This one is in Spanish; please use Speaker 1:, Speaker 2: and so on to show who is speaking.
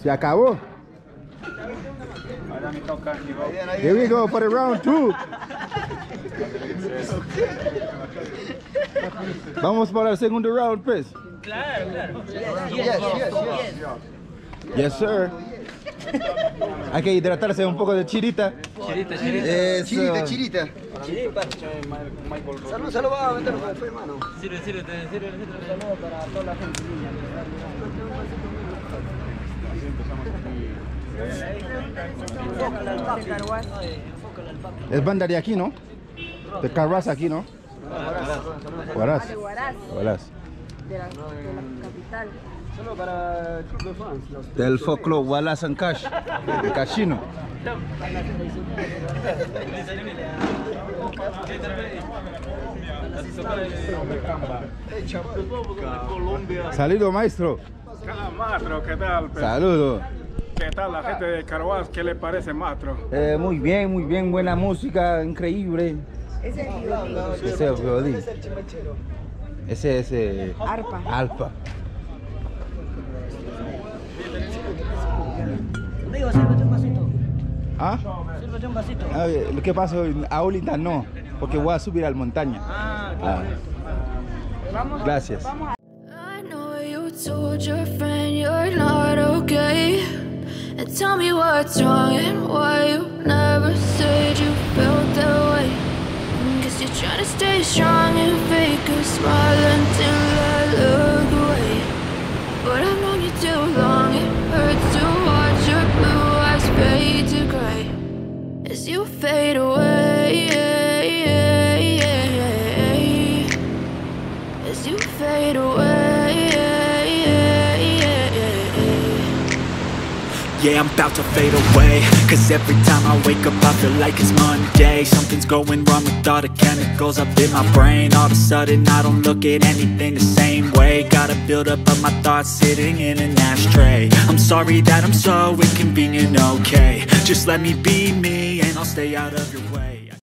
Speaker 1: Se acabó. Here we go for the round 2. Vamos para el segundo round, pues.
Speaker 2: Claro, claro.
Speaker 1: Yes, sir. Hay que hidratarse un poco de chirita.
Speaker 2: Chirita.
Speaker 1: Eso.
Speaker 3: Chirita. Salud, va a meterlo con el hermano.
Speaker 2: Sirve.
Speaker 3: Saludos para toda la gente niña.
Speaker 1: Es banda de aquí, ¿no? De Carras aquí, ¿no? Huaraz.
Speaker 4: De la capital.
Speaker 3: Solo para el club de fans.
Speaker 1: Del folclore Wallace and Cash. De Cachino. Saludo, maestro.
Speaker 5: Maestro, ¿qué tal?
Speaker 1: Saludo.
Speaker 5: ¿Qué tal la gente de Carhuaz? ¿Qué le parece, maestro?
Speaker 1: Muy bien, buena música, increíble.
Speaker 4: Ese es violín.
Speaker 1: Ese es violín. Ese es arpa.
Speaker 3: Amigo, sírvete un vasito.
Speaker 1: ¿Ah?
Speaker 3: Sírvete un vasito.
Speaker 1: Lo que pasa ahorita no, porque voy a subir a la montaña. Gracias.
Speaker 6: I know you told your friend you're not okay. And tell me what's wrong and why you never said you felt that way. Guess you're trying to stay strong and fake a smile until I look away. But I've known you too long, it hurts to watch your blue eyes fade to gray as you fade away. As you fade away.
Speaker 7: Yeah, I'm about to fade away, cause every time I wake up I feel like it's Monday. Something's going wrong with all the chemicals up in my brain. All of a sudden I don't look at anything the same way. Gotta build up of my thoughts sitting in an ashtray. I'm sorry that I'm so inconvenient, okay. Just let me be me and I'll stay out of your way.